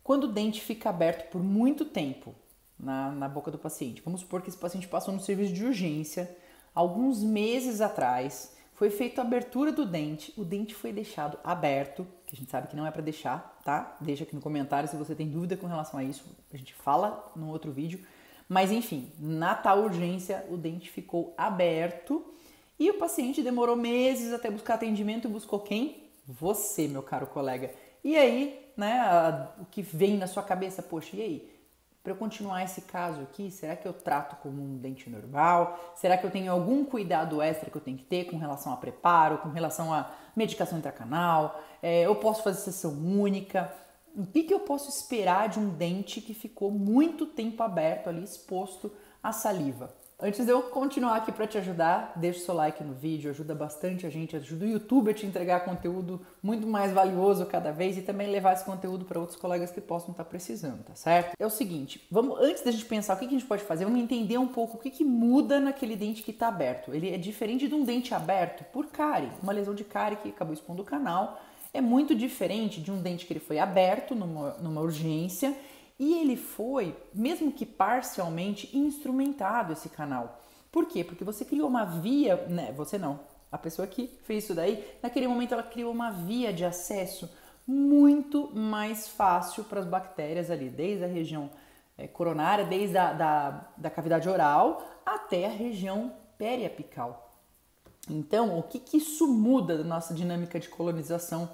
Quando o dente fica aberto por muito tempo na boca do paciente, vamos supor que esse paciente passou no serviço de urgência, alguns meses atrás, foi feita a abertura do dente, o dente foi deixado aberto, que a gente sabe que não é para deixar, tá? Deixa aqui no comentário se você tem dúvida com relação a isso, a gente fala no outro vídeo. Mas enfim, na tal urgência, o dente ficou aberto e o paciente demorou meses até buscar atendimento e buscou quem? Você, meu caro colega. E aí, né, o que vem na sua cabeça, poxa, e aí? Para eu continuar esse caso aqui, será que eu trato como um dente normal? Será que eu tenho algum cuidado extra que eu tenho que ter com relação a preparo, com relação a medicação intracanal? Eu posso fazer sessão única? O que eu posso esperar de um dente que ficou muito tempo aberto ali, exposto à saliva? Antes de eu continuar aqui para te ajudar, deixa o seu like no vídeo, ajuda bastante a gente, ajuda o YouTube a te entregar conteúdo muito mais valioso cada vez e também levar esse conteúdo para outros colegas que possam estar precisando, tá certo? É o seguinte, antes da gente pensar o que a gente pode fazer, vamos entender um pouco o que muda naquele dente que está aberto. Ele é diferente de um dente aberto por cárie, uma lesão de cárie que acabou expondo o canal. É muito diferente de um dente que ele foi aberto numa urgência e ele foi, mesmo que parcialmente, instrumentado esse canal. Por quê? Porque você criou uma via, né? Você não, a pessoa que fez isso daí, naquele momento ela criou uma via de acesso muito mais fácil para as bactérias ali, desde a região coronária, desde da cavidade oral até a região periapical. Então, o que isso muda da nossa dinâmica de colonização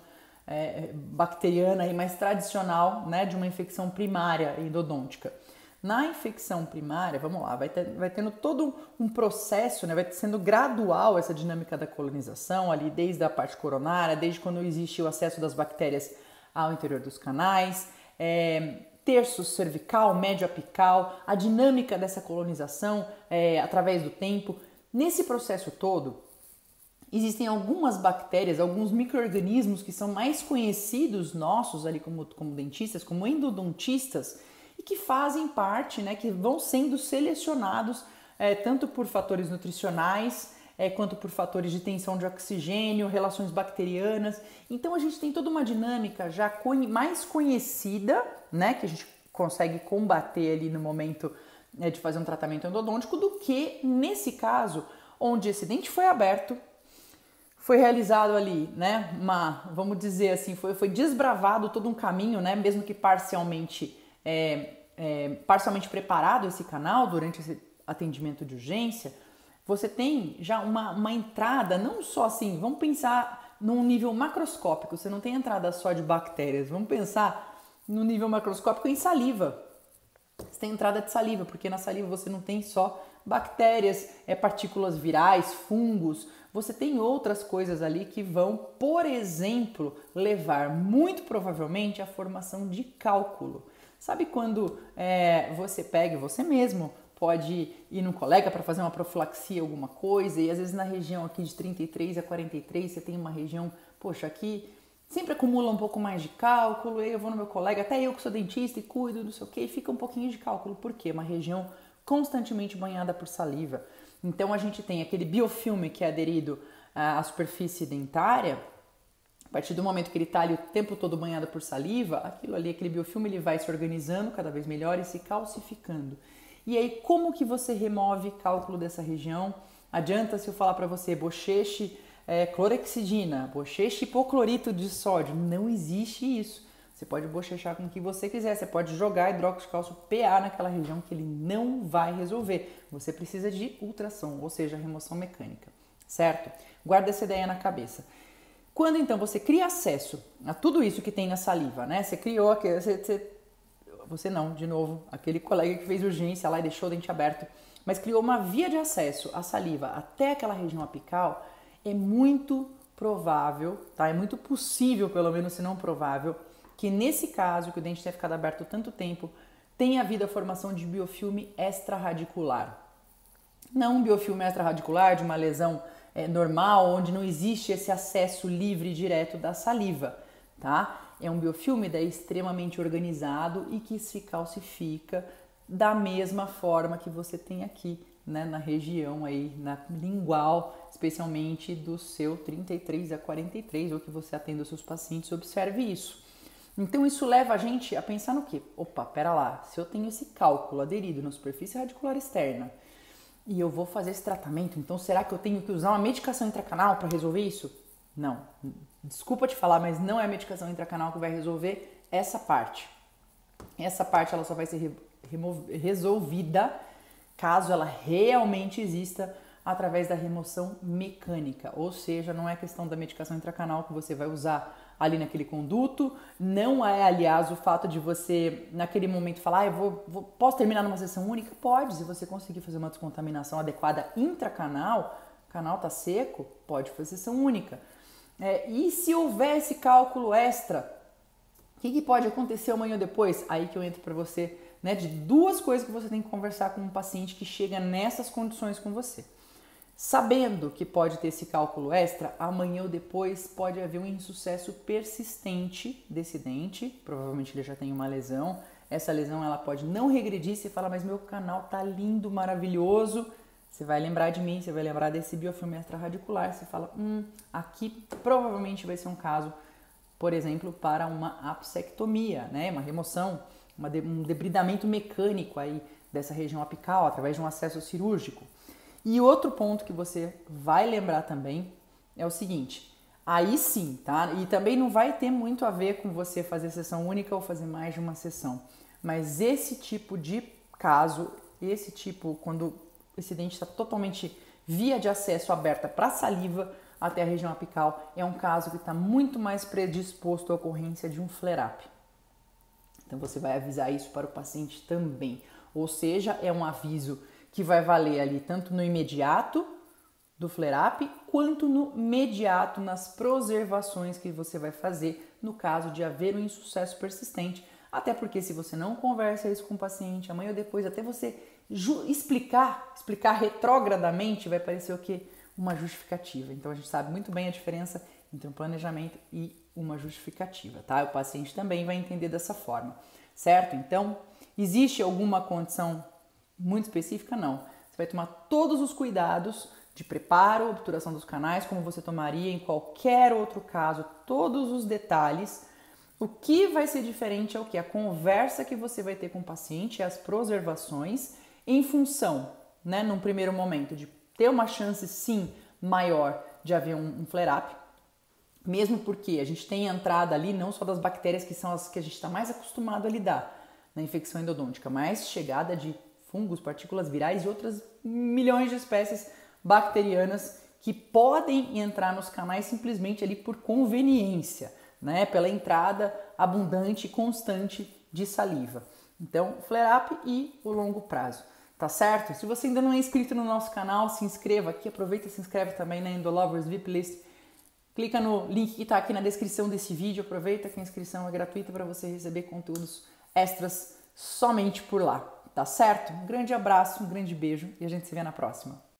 bacteriana e mais tradicional, né, de uma infecção primária endodôntica? Na infecção primária, vamos lá, vai tendo todo um processo, né, vai sendo gradual essa dinâmica da colonização ali, desde a parte coronária, desde quando existe o acesso das bactérias ao interior dos canais, terço cervical, médio apical, a dinâmica dessa colonização através do tempo. Nesse processo todo, existem algumas bactérias, alguns micro-organismos que são mais conhecidos nossos ali como dentistas, como endodontistas, e que fazem parte, né, que vão sendo selecionados tanto por fatores nutricionais, quanto por fatores de tensão de oxigênio, relações bacterianas. Então a gente tem toda uma dinâmica já mais conhecida, né, que a gente consegue combater ali no momento de fazer um tratamento endodôntico, do que nesse caso, onde esse dente foi aberto, foi realizado ali, né, vamos dizer assim, foi desbravado todo um caminho, né, mesmo que parcialmente preparado esse canal durante esse atendimento de urgência. Você tem já uma entrada, não só assim, vamos pensar num nível macroscópico, você não tem entrada só de bactérias, vamos pensar no nível macroscópico em saliva. Você tem entrada de saliva, porque na saliva você não tem só bactérias, partículas virais, fungos, você tem outras coisas ali que vão, por exemplo, levar muito provavelmente à formação de cálculo. Sabe quando você mesmo pode ir no colega para fazer uma profilaxia, alguma coisa, e às vezes na região aqui de 33 a 43 você tem uma região, poxa, aqui sempre acumula um pouco mais de cálculo, aí eu vou no meu colega, até eu que sou dentista e cuido, não sei o que, e fica um pouquinho de cálculo. Por quê? Uma região constantemente banhada por saliva. Então a gente tem aquele biofilme que é aderido à superfície dentária. A partir do momento que ele está ali o tempo todo banhado por saliva, aquele biofilme, ele vai se organizando cada vez melhor e se calcificando. E aí, como que você remove cálculo dessa região? Adianta se eu falar para você bocheche clorexidina, bocheche hipoclorito de sódio? Não existe isso. Você pode bochechar com o que você quiser, você pode jogar hidróxido de cálcio PA naquela região que ele não vai resolver. Você precisa de ultrassom, ou seja, remoção mecânica, certo? Guarda essa ideia na cabeça. Quando então você cria acesso a tudo isso que tem na saliva, né? Você criou, você não, de novo, aquele colega que fez urgência lá e deixou o dente aberto, mas criou uma via de acesso à saliva até aquela região apical, é muito provável, tá? É muito possível, pelo menos se não provável, que nesse caso, que o dente tenha ficado aberto tanto tempo, tenha havido a formação de biofilme extraradicular. Não um biofilme extraradicular de uma lesão normal, onde não existe esse acesso livre e direto da saliva, tá? É um biofilme daí extremamente organizado e que se calcifica da mesma forma que você tem aqui, né, na região aí, na lingual, especialmente do seu 33 a 43, ou que você atenda os seus pacientes, observe isso. Então isso leva a gente a pensar no quê? Opa, pera lá, se eu tenho esse cálculo aderido na superfície radicular externa e eu vou fazer esse tratamento, então será que eu tenho que usar uma medicação intracanal para resolver isso? Não, desculpa te falar, mas não é a medicação intracanal que vai resolver essa parte. Essa parte ela só vai ser resolvida caso ela realmente exista através da remoção mecânica, ou seja, não é questão da medicação intracanal que você vai usar ali naquele conduto, não é, aliás, o fato de você, naquele momento, falar, posso terminar numa sessão única? Pode, se você conseguir fazer uma descontaminação adequada intracanal, o canal tá seco, pode fazer sessão única. E se houver esse cálculo extra, o que pode acontecer amanhã ou depois? Aí que eu entro para você, né, de duas coisas que você tem que conversar com um paciente que chega nessas condições com você. Sabendo que pode ter esse cálculo extra, amanhã ou depois pode haver um insucesso persistente desse dente, provavelmente ele já tem uma lesão, essa lesão ela pode não regredir, você fala, mas meu canal tá lindo, maravilhoso, você vai lembrar de mim, você vai lembrar desse biofilme extraradicular, você fala, aqui provavelmente vai ser um caso, por exemplo, para uma apsectomia, né, uma remoção, um debridamento mecânico aí dessa região apical através de um acesso cirúrgico. E outro ponto que você vai lembrar também é o seguinte, aí sim, tá? E também não vai ter muito a ver com você fazer sessão única ou fazer mais de uma sessão, mas esse tipo de caso, quando esse dente está totalmente via de acesso aberta para a saliva até a região apical, é um caso que está muito mais predisposto à ocorrência de um flare-up. Então você vai avisar isso para o paciente também, ou seja, é um aviso que vai valer ali tanto no imediato do flare-up, quanto no mediato nas preservações que você vai fazer no caso de haver um insucesso persistente. Até porque se você não conversa isso com o paciente, amanhã ou depois, até você explicar retrógradamente, vai parecer o quê? Uma justificativa. Então a gente sabe muito bem a diferença entre um planejamento e uma justificativa, tá? O paciente também vai entender dessa forma, certo? Então, existe alguma condição muito específica? Não. Você vai tomar todos os cuidados de preparo, obturação dos canais, como você tomaria em qualquer outro caso, todos os detalhes. O que vai ser diferente é o que? A conversa que você vai ter com o paciente, as preservações, em função, né, num primeiro momento, de ter uma chance, sim, maior de haver um flare-up, mesmo porque a gente tem entrada ali não só das bactérias que são as que a gente está mais acostumado a lidar na infecção endodôntica, mas chegada de fungos, partículas virais e outras milhões de espécies bacterianas que podem entrar nos canais simplesmente ali por conveniência, né? Pela entrada abundante e constante de saliva. Então, flare-up e o longo prazo, tá certo? Se você ainda não é inscrito no nosso canal, se inscreva aqui, aproveita e se inscreve também na Endolovers VIP List. Clica no link que está aqui na descrição desse vídeo, aproveita que a inscrição é gratuita para você receber conteúdos extras somente por lá. Tá certo? Um grande abraço, um grande beijo e a gente se vê na próxima.